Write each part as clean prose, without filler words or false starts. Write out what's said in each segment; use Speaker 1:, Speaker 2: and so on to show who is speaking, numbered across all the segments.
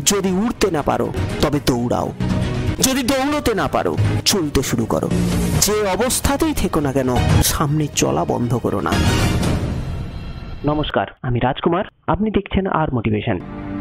Speaker 1: যদি উড়তে না পারো তবে দৌড়াও, যদি দৌড়তে না পারো চলতে শুরু করো। যে অবস্থাতেই থেকো না কেন সামনে চলা বন্ধ করো না। নমস্কার, আমি রাজকুমার, আপনি দেখছেন আর মোটিভেশন।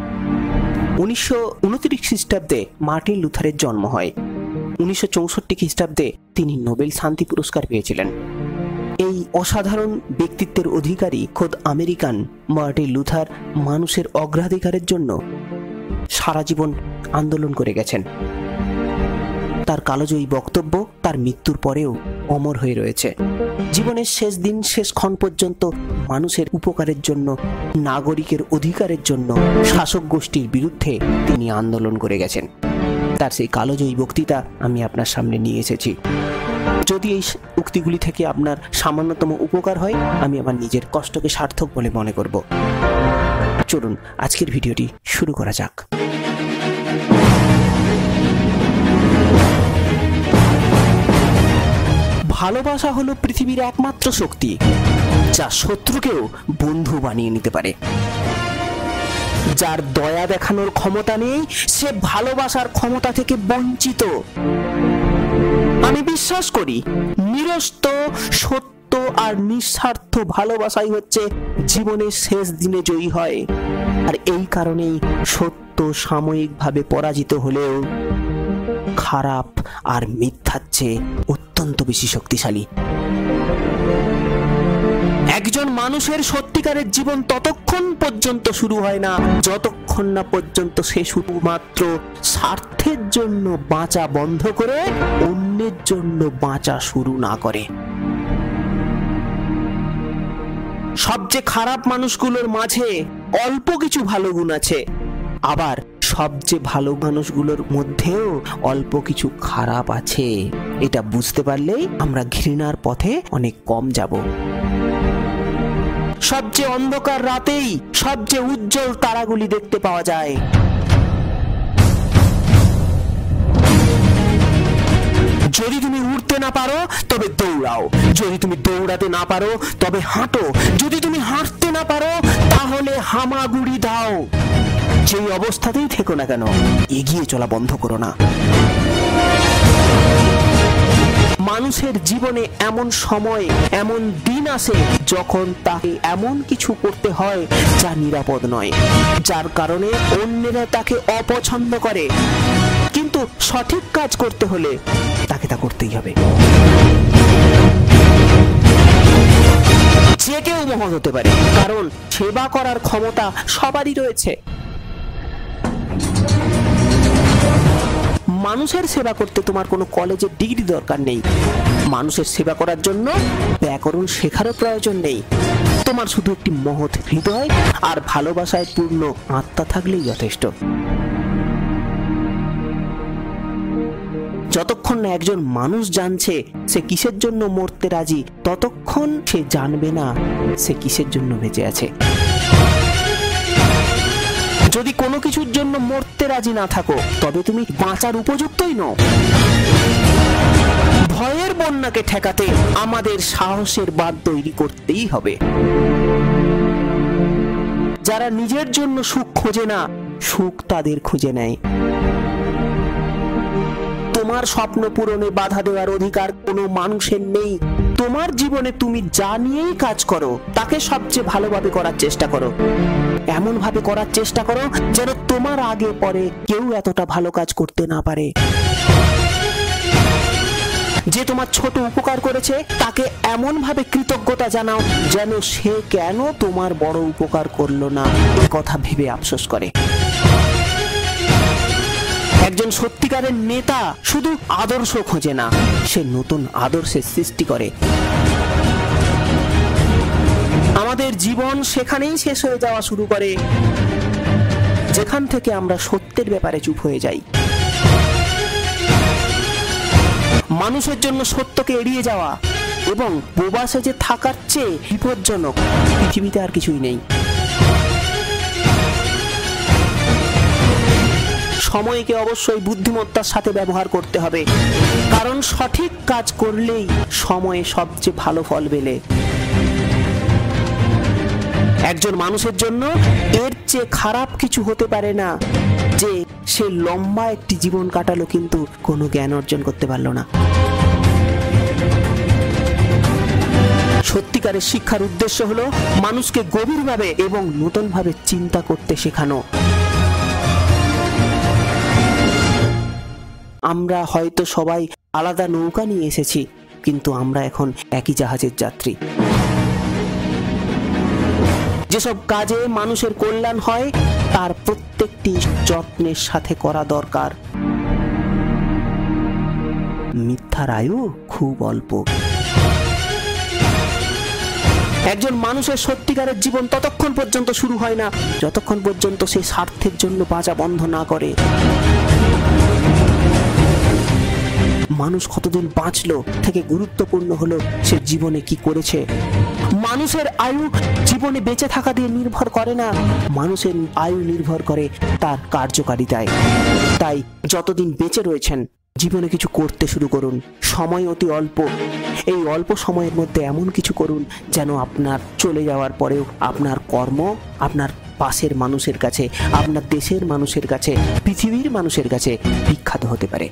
Speaker 1: 1929 খ্রিস্টাব্দে মার্টিন লুথারের জন্ম হয়। 1964 খ্রিস্টাব্দে তিনি নোবেল শান্তি পুরস্কার পেয়েছিলেন। এই অসাধারণ ব্যক্তিত্বের অধিকারী খোদ আমেরিকান মার্টিন লুথার মানুষের অগ্রাধিকারের জন্য সারা জীবন আন্দোলন করে গেছেন। তার কালজয়ী বক্তব্য তার মৃত্যুর পরেও অমর হয়ে রয়েছে। জীবনের শেষ দিন শেষ ক্ষণ পর্যন্ত মানুষের উপকারের জন্য, নাগরিকের অধিকারের জন্য শাসক গোষ্ঠীর বিরুদ্ধে তিনি আন্দোলন করে গেছেন। তার সেই কালজয়ী বক্তৃতা আমি আপনার সামনে নিয়ে এসেছি। যদি এই উক্তিগুলি থেকে আপনার সামান্যতম উপকার হয়, আমি আমার নিজের কষ্টকে সার্থক বলে মনে করব। চলুন আজকের ভিডিওটি শুরু করা যাক। ভালোবাসা হলো পৃথিবীর একমাত্র শক্তি যা শত্রুকেও বন্ধু বানিয়ে নিতে পারে। যার দয়া দেখানোর ক্ষমতা নেই সে ভালোবাসার ক্ষমতা থেকে বঞ্চিত। আমি বিশ্বাস করি নিরস্ত, সত্য আর নিঃস্বার্থ ভালোবাসাই হচ্ছে জীবনের শেষ দিনে জয়ী হয়। আর এই কারণেই সত্য সাময়িকভাবে পরাজিত হলেও খারাপ আর মিথ্যার চেয়ে অত্যন্ত বেশি শক্তিশালী। একজন মানুষের সত্যিকারের জীবন ততক্ষণ পর্যন্ত শুরু হয় না যতক্ষণ না পর্যন্ত সে শুধুমাত্র স্বার্থের জন্য বাঁচা বন্ধ করে অন্যের জন্য বাঁচা শুরু না করে। সবচেয়ে খারাপ মানুষগুলোর মাঝে অল্প কিছু ভালো গুণ আছে, আবার সবচেয়ে ভালো মানুষগুলোর মধ্যেও অল্প কিছু খারাপ আছে। এটা বুঝতে পারলেই আমরা ঘৃণার পথে অনেক কম যাব। সবচেয়ে অন্ধকার রাতেই সবচেয়ে উজ্জ্বল তারাগুলি দেখতে পাওয়া যায়। যদি তুমি উড়তে না পারো তবে দৌড়াও, যদি তুমি দৌড়াতে না পারো তবে হাঁটো, যদি তুমি হাঁটতে না পারো তাহলে হামাগুড়ি দাও। যেই অবস্থাতেই থেকো না কেন এগিয়ে চলা বন্ধ করো না। মানুষের জীবনে এমন সময়, এমন দিন আসে যখন তাকে এমন কিছু করতে হয় যা নিরাপদ নয়, যার কারণে অন্যেরা তাকে অপছন্দ করে। কিন্তু সঠিক কাজ করতে হলে তাকে তা করতেই হবে। যে কেউ মহৎ হতে পারে, কারণ সেবা করার ক্ষমতা সবারই রয়েছে। মানুষের সেবা করতে তোমার কোনো কলেজের ডিগ্রি দরকার নেই। মানুষের সেবা করার জন্য ব্যাকরণ শেখারও প্রয়োজন নেই। তোমার শুধু একটি মহৎ হৃদয় আর ভালোবাসায় পূর্ণ আত্মা থাকলেই যথেষ্ট। যতক্ষণ না একজন মানুষ জানছে সে কিসের জন্য মরতে রাজি, ততক্ষণ সে জানবে না সে কিসের জন্য বেঁচে আছে। যদি কোনো কিছুর জন্য মরতে রাজি না থাকো তবে তুমি বাঁচার উপযুক্তই নও। ভয়ের বন্যাকে ঠেকাতে আমাদের সাহসের বাঁধ তৈরি করতেই হবে। যারা নিজের জন্য সুখ খোঁজে না, সুখ তাদের খুঁজে নেয়। তোমার স্বপ্ন পূরণে বাধা দেওয়ার অধিকার কোনো মানুষের নেই। তোমার জীবনে তুমি যা নিয়েই কাজ করো তাকে সবচেয়ে ভালোভাবে করার চেষ্টা করো। এমন ভাবে করার চেষ্টা করো যেন তোমার আগে পরে কেউ এতটা ভালো কাজ করতে না পারে। যে তোমার ছোট উপকার করেছে তাকে এমন ভাবে কৃতজ্ঞতা জানাও যেন সে কেন তোমার বড় উপকার করলো না এ কথা ভেবে আফসোস করে। একজন সত্যিকারের নেতা শুধু আদর্শ খোঁজে না, সে নতুন আদর্শের সৃষ্টি করে। আমাদের জীবন সেখানেই শেষ হয়ে যাওয়া শুরু করে যেখান থেকে আমরা সত্যের ব্যাপারে চুপ হয়ে যাই। মানুষের জন্য সত্যকে এড়িয়ে যাওয়া এবং বোবা সেজে থাকার চেয়ে বিপজ্জনক পৃথিবীতে আর কিছুই নেই। সময়কে অবশ্যই বুদ্ধিমত্তার সাথে ব্যবহার করতে হবে, কারণ সঠিক কাজ করলেই সময়ে সবচেয়ে ভালো ফল মেলে। একজন মানুষের জন্য এর চেয়ে খারাপ কিছু হতে পারে না যে সে লম্বা একটি জীবন কাটালো কিন্তু কোনো জ্ঞান অর্জন করতে পারল না। সত্যিকারের শিক্ষার উদ্দেশ্য হলো মানুষকে গভীরভাবে এবং নতুনভাবে চিন্তা করতে শেখানো। আমরা হয়তো সবাই আলাদা নৌকা নিয়ে এসেছি, কিন্তু আমরা এখন একই জাহাজের যাত্রী। যেসব কাজে মানুষের কল্যাণ হয় তার প্রত্যেকটি যত্নের সাথে করা দরকার। মিথ্যার আয়ু খুব অল্প। একজন মানুষের সত্যিকারের জীবন ততক্ষণ পর্যন্ত শুরু হয় না যতক্ষণ পর্যন্ত সে স্বার্থের জন্য বাঁচা বন্ধ না করে। মানুষ কতদিন বাঁচলো থেকে গুরুত্বপূর্ণ হলো সে জীবনে কি করেছে। মানুষের আয়ু জীবনে বেঁচে থাকা দিয়ে নির্ভর করে না, মানুষের আয়ু নির্ভর করে তার কার্যকারিতায়। তাই যতদিন বেঁচে রয়েছেন জীবনে কিছু করতে শুরু করুন। সময় অতি অল্প, এই অল্প সময়ের মধ্যে এমন কিছু করুন যেন আপনার চলে যাওয়ার পরেও আপনার কর্ম আপনার পাশের মানুষের কাছে, আপনার দেশের মানুষের কাছে, পৃথিবীর মানুষের কাছে বিখ্যাত হতে পারে।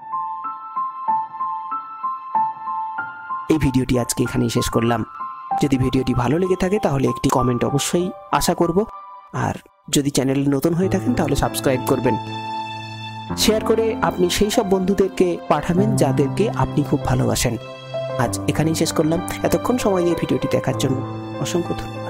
Speaker 1: এই ভিডিওটি আজকে এখানেই শেষ করলাম। যদি ভিডিওটি ভালো লেগে থাকে তাহলে একটি কমেন্ট অবশ্যই আশা করব, আর যদি চ্যানেলে নতুন হয়ে থাকেন তাহলে সাবস্ক্রাইব করবেন। শেয়ার করে আপনি সেই সব বন্ধুদেরকে পাঠাবেন যাদেরকে আপনি খুব ভালোবাসেন। আজ এখানেই শেষ করলাম। এতক্ষণ সময় নিয়ে ভিডিওটি দেখার জন্য অসংখ্য ধন্যবাদ।